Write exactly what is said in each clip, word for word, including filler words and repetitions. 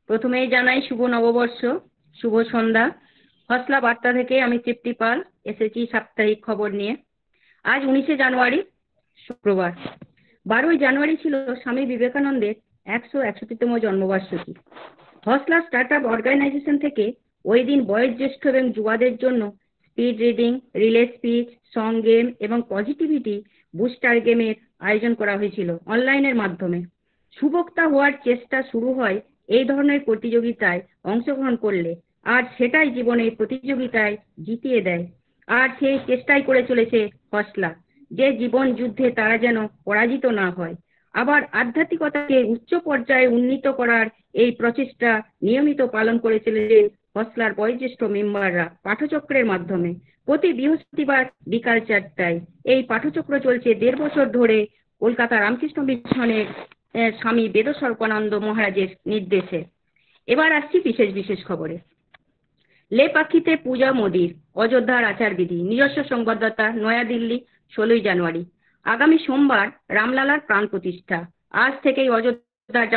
প্রথমেই জানাই শুভ নববর্ষ, শুভ সন্ধ্যা। হসলা বার্তা থেকে আমি তৃপ্তি পাল এসেছি সাপ্তাহিক খবর নিয়ে। আজ উনিশে জানুয়ারি, শুক্রবার। বারোই জানুয়ারি ছিল স্বামী বিবেকানন্দের একশো একষট্টিতম জন্মবার্ষিকী। হসলা স্টার্ট আপ অর্গানাইজেশন থেকে ওই দিন বয়োজ্যেষ্ঠ এবং যুবাদের জন্য speed reading, relay speech, song game এবং পজিটিভিটি বুস্টার গেমের আয়োজন করা হয়েছিল অনলাইনের মাধ্যমে। সুবক্তা হওয়ার চেষ্টা শুরু হয় এই ধরনের প্রতিযোগিতায় অংশগ্রহণ করলে, আর সেটাই জীবনের প্রতিযোগিতায় জিতিয়ে দেয়। আর সেই চেষ্টাই করে চলেছে হসলা, যে জীবন যুদ্ধে তারা যেন পরাজিত না হয়। আবার আধ্যাত্মিকতাকে উচ্চ পর্যায়ে উন্নীত করার এই প্রচেষ্টা নিয়মিত পালন করে চলেছে হসলার বয়োজ্যেষ্ঠ মেম্বাররা পাঠচক্রের মাধ্যমে। প্রতি বৃহস্পতিবার বিকাল চারটায় এই পাঠচক্র চলছে দেড় বছর ধরে কলকাতা রামকৃষ্ণ মিশনের স্বামী বেদস্বরূপানন্দ মহারাজের নির্দেশে। এবার আসছি বিশেষ বিশেষ খবরে। লেপাক্ষিতে পূজা মোদির, অযোধ্যার আচারবিধি। নিজস্ব সংবাদদাতা, নয়াদিল্লি, ষোলোই জানুয়ারি। আগামী সোমবার রামলালার প্রাণ প্রতিষ্ঠা। আজ থেকেই অযোধ্যার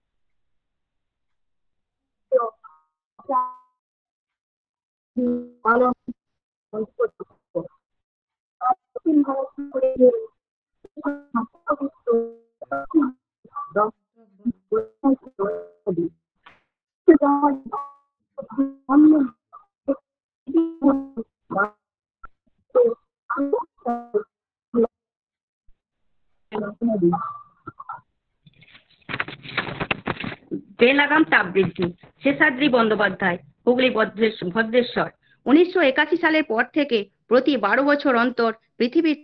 পালন বেলাগাম তাপ বৃদ্ধি। শেষাদ্রি বন্দ্যোপাধ্যায়, হুগলি ভদ্রেশ্বর। উনিশশো একাশি সালের পর থেকে প্রতি বারো বছর অন্তর পৃথিবীর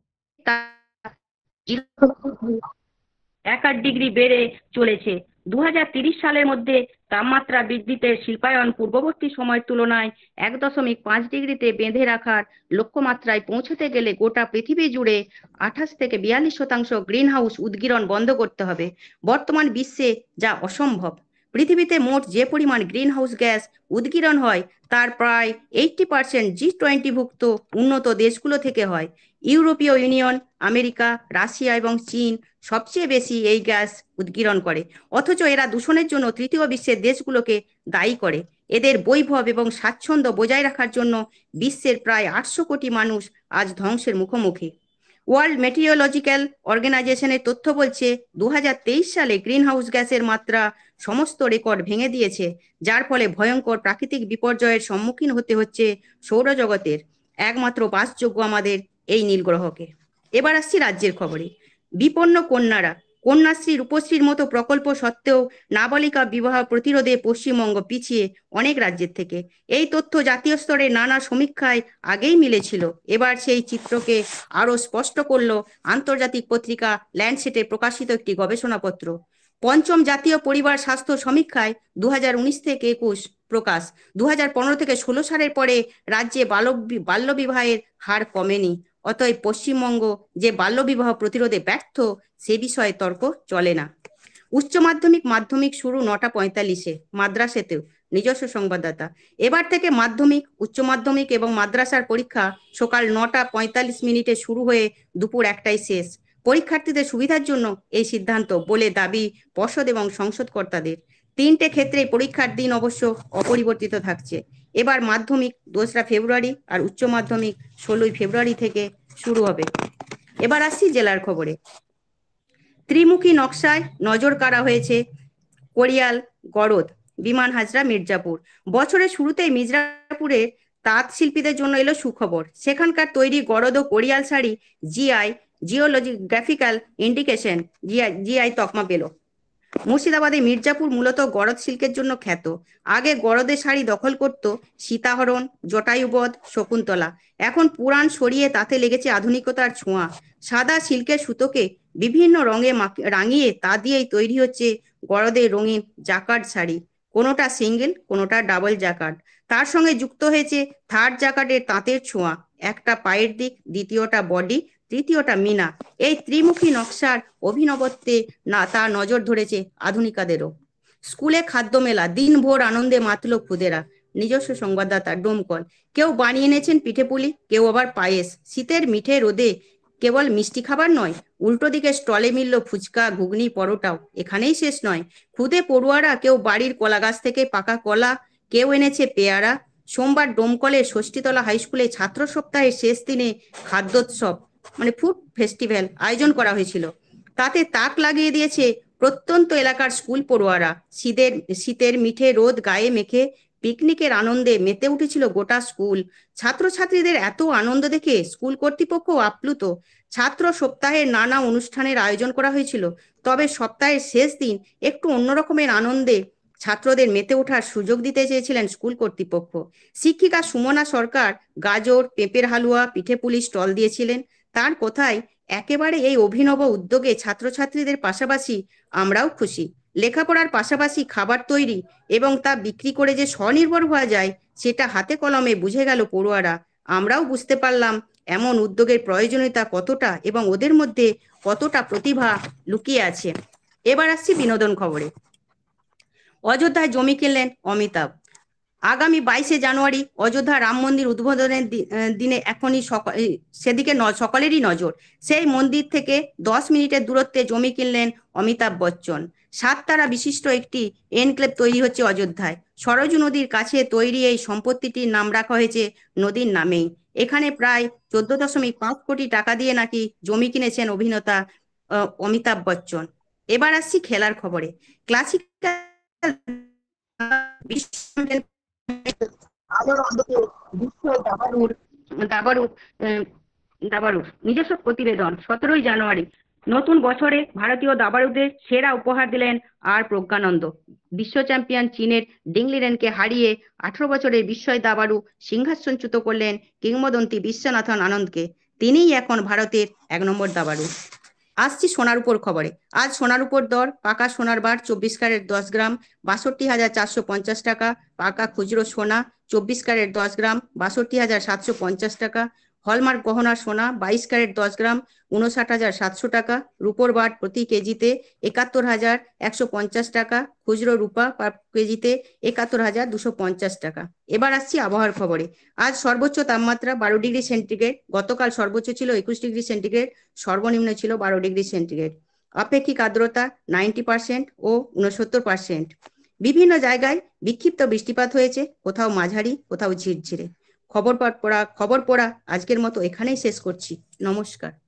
এক আট ডিগ্রি বেড়ে চলেছে। দু হাজার তিরিশ সালের মধ্যে তাপমাত্রা বৃদ্ধিতে শিল্পায়ন পূর্ববর্তী সময়ের তুলনায় এক দশমিক পাঁচ ডিগ্রিতে বেঁধে রাখার লক্ষ্যমাত্রায় পৌঁছতে গেলে গোটা পৃথিবী জুড়ে আঠাশ থেকে বিয়াল্লিশ শতাংশ গ্রিন হাউস উদ্গীরণ বন্ধ করতে হবে। বর্তমান বিশ্বে যা অসম্ভব। পৃথিবীতে মোট যে পরিমাণ গ্রিন হাউস গ্যাস উদ্গীরণ হয় তার প্রায় এইটটি পার্সেন্ট জি টোয়েন্টিভুক্ত উন্নত দেশগুলো থেকে হয়। ইউরোপীয় ইউনিয়ন, আমেরিকা, রাশিয়া এবং চীন সবচেয়ে বেশি এই গ্যাস উদ্গীরণ করে, অথচ এরা দূষণের জন্য তৃতীয় বিশ্বের দেশগুলোকে দায়ী করে। এদের বৈভব এবং স্বাচ্ছন্দ্য বজায় রাখার জন্য বিশ্বের প্রায় আটশো কোটি মানুষ আজ ধ্বংসের মুখোমুখি। ওয়ার্ল্ড মেটিওরোলজিক্যাল অর্গানাইজেশনের তথ্য বলছে দু হাজার তেইশ সালে গ্রিন হাউস গ্যাসের মাত্রা সমস্ত রেকর্ড ভেঙে দিয়েছে, যার ফলে ভয়ঙ্কর প্রাকৃতিক বিপর্যয়ের সম্মুখীন হতে হচ্ছে সৌরজগতের একমাত্র বাসযোগ্য আমাদের এই নীলগ্রহকে। এবার আসছি রাজ্যের খবরে। বিপন্ন কন্যারা, কন্যাশ্রী, রূপশ্রীর মতো প্রকল্প সত্ত্বেও নাবালিকা বিবাহ প্রতিরোধে পশ্চিমবঙ্গ পিছিয়ে অনেক রাজ্যের থেকে। এই তথ্য জাতীয় স্তরে নানা সমীক্ষায় আগেই মিলেছিল। এবার সেই চিত্রকে আরো স্পষ্ট করল আন্তর্জাতিক পত্রিকা ল্যান্ডসেটে প্রকাশিত একটি গবেষণাপত্র। পঞ্চম জাতীয় পরিবার স্বাস্থ্য সমীক্ষায় দু হাজার উনিশ থেকে একুশ প্রকাশ। দু হাজার পনেরো থেকে ষোলো সালের পরে রাজ্যে বালক বাল্যবিবাহের হার কমেনি। অতএব পশ্চিমবঙ্গ যে বাল্যবিবাহ প্রতিরোধে ব্যর্থ সে বিষয়ে তর্ক চলে না। উচ্চ মাধ্যমিক মাধ্যমিক শুরু নটা পঁয়তাল্লিশে মাদ্রাসাতেও। নিজস্ব সংবাদদাতা। এবার থেকে মাধ্যমিক, উচ্চ মাধ্যমিক এবং মাদ্রাসার পরীক্ষা সকাল নটা পঁয়তাল্লিশ মিনিটে শুরু হয়ে দুপুর একটায় শেষ। পরীক্ষার্থীদের সুবিধার জন্য এই সিদ্ধান্ত বলে দাবি পর্ষদ এবং সংসদকর্তাদের। তিনটে ক্ষেত্রে পরীক্ষার দিন অবশ্য অপরিবর্তিত থাকছে। এবার মাধ্যমিক দোসরা ফেব্রুয়ারি আর উচ্চ মাধ্যমিক ষোলোই ফেব্রুয়ারি থেকে শুরু হবে। এবার আসছি জেলার খবরে। ত্রিমুখী নকশায় নজর কাড়া হয়েছে কোরিয়াল গড়দ, বিমান হাজরা, মির্জাপুর। বছরের শুরুতেই মির্জাপুরের তাঁত শিল্পীদের জন্য এলো সুখবর। সেখানকার তৈরি গড়দ ও Korial sari GI geographical indication GI GI তকমা পেল। মুর্শিদাবাদে মির্জাপুর মূলত গড়দ শিল্পের জন্য খ্যাত। আগে গড়দের শাড়ি দখল করত সীতাহরণ, জটায়ুবধ, শকুন্তলা। এখন পুরাণ সরিয়ে তাতে লেগেছে আধুনিকতার ছোঁয়া। সাদা সিল্কের সুতোকে বিভিন্ন রঙে রাঙিয়ে তা দিয়েই তৈরি হচ্ছে গড়দের রঙিন জাকার্ড শাড়ি। কোনোটা সিঙ্গেল, কোনোটা ডাবল জাকার্ড। তার সঙ্গে যুক্ত হয়েছে থার্ড জাকার্ডের তাঁতের ছোঁয়া। একটা পায়ের দিক, দ্বিতীয়টা বডি, তৃতীয়টা মিনা। এই ত্রিমুখী নকশার অভিনবত্বে না তা নজর ধরেছে আধুনিকাদেরও। স্কুলে খাদ্য মেলা, দিনভর আনন্দে মাতল খুদেরা। নিজস্ব সংবাদদাতা ডোমকল। কেউ বানিয়ে এনেছেন পিঠেপুলি, কেউ আবার পায়েস। শীতের মিঠে রোদে কেবল মিষ্টি খাবার নয়, উল্টো দিকে স্টলে মিলল ফুচকা, ঘুগনি, পরোটাও। এখানেই শেষ নয়, খুদে পড়ুয়ারা কেউ বাড়ির কলা গাছ থেকে পাকা কলা, কেউ এনেছে পেয়ারা। সোমবার ডোমকলের ষষ্ঠীতলা হাই স্কুলে ছাত্র সপ্তাহের শেষ দিনে খাদ্যোৎসব মানে ফুড ফেস্টিভ্যাল আয়োজন করা হয়েছিল। তাতে তাক লাগিয়ে দিয়েছে প্রত্যন্ত এলাকার স্কুল পড়ুয়ারা। শীতের শীতের মিঠে রোদ গায়ে মেখে পিকনিকের আনন্দে মেতে উঠেছিল গোটা স্কুল। ছাত্রছাত্রীদের এত আনন্দ দেখে স্কুল কর্তৃপক্ষ আপ্লুত। ছাত্র সপ্তাহের নানা অনুষ্ঠানের আয়োজন করা হয়েছিল, তবে সপ্তাহের শেষ দিন একটু অন্যরকমের আনন্দে ছাত্রদের মেতে ওঠার সুযোগ দিতে চেয়েছিলেন স্কুল কর্তৃপক্ষ। শিক্ষিকা সুমনা সরকার গাজর, পেঁপের হালুয়া, পিঠে পুলি স্টল দিয়েছিলেন। তার কথায়, একেবারে এই অভিনব উদ্যোগে ছাত্রছাত্রীদের পাশাপাশি আমরাও খুশি। লেখাপড়ার পাশাপাশি খাবার তৈরি এবং তা বিক্রি করে যে স্বনির্ভর হওয়া যায়, সেটা হাতে কলমে বুঝে গেল পড়ুয়ারা। আমরাও বুঝতে পারলাম এমন উদ্যোগের প্রয়োজনীয়তা কতটা এবং ওদের মধ্যে কতটা প্রতিভা লুকিয়ে আছে। এবার আসছি বিনোদন খবরে। অযোধ্যায় জমি কিনলেন অমিতাভ। আগামী বাইশে জানুয়ারি অযোধ্যা রাম মন্দির উদ্বোধনের দিনে এখনই সেদিকে সকলেরই নজর। সেই মন্দির থেকে দশ মিনিটের দূরত্বে জমি কিনলেন অমিতাভ বচ্চন। সাত তারা বিশিষ্ট একটি এনক্লেভ তৈরি হচ্ছে অযোধ্যায়। সরজু নদীর কাছে তৈরি এই সম্পত্তিটির নাম রাখা হয়েছে নদীর নামেই। এখানে প্রায় চোদ্দ দশমিক পাঁচ কোটি টাকা দিয়ে নাকি জমি কিনেছেন অভিনেতা অমিতাভ বচ্চন। এবার আসছি খেলার খবরে। ক্লাসিক্যাল নিজস্ব প্রতিবেদন। সতেরোই জানুয়ারি নতুন বছরে ভারতীয় দাবাড়ুদের সেরা উপহার দিলেন আর প্রজ্ঞানন্দ। বিশ্ব চ্যাম্পিয়ন চীনের ডিংলিরেনকে হারিয়ে আঠারো বছরের বিস্ময় দাবাড়ু সিংহাসনচ্যুত করলেন কিংবদন্তি বিশ্বনাথন আনন্দকে। তিনিই এখন ভারতের এক নম্বর দাবাড়ু। আসছি সোনার উপর খবরে। আজ সোনার উপর দর: পাকা সোনার বার চব্বিশ ক্যারেট দশ গ্রাম বাষট্টি হাজার চারশো পঞ্চাশ টাকা, পাকা খুচরো সোনা চব্বিশ ক্যারেট দশ গ্রাম বাষট্টি হাজার সাতশো পঞ্চাশ টাকা, হলমার্ক গহনা সোনা বাইশ ক্যারেট দশ গ্রাম উনষাট হাজার সাতশো টাকা, রূপোর বার প্রতি কেজিতে একাত্তর হাজার একশো পঞ্চাশ টাকা, খুচরো রূপা পার কেজিতে একাত্তর হাজার দুশো পঞ্চাশ টাকা। এবার আসছি আবহাওয়ার খবরে। আজ সর্বোচ্চ তাপমাত্রা বারো ডিগ্রি সেন্টিগ্রেড, গতকাল সর্বোচ্চ ছিল একুশ ডিগ্রি সেন্টিগ্রেড, সর্বনিম্ন ছিল বারো ডিগ্রি সেন্টিগ্রেড। আপেক্ষিক আর্দ্রতা নাইনটি পার্সেন্ট ও উনসত্তর পার্সেন্ট। বিভিন্ন জায়গায় বিক্ষিপ্ত বৃষ্টিপাত হয়েছে, কোথাও মাঝারি, কোথাও ঝিরঝিরে। খবর পড়া খবর পড়া আজকের মতো এখানেই শেষ করছি। নমস্কার।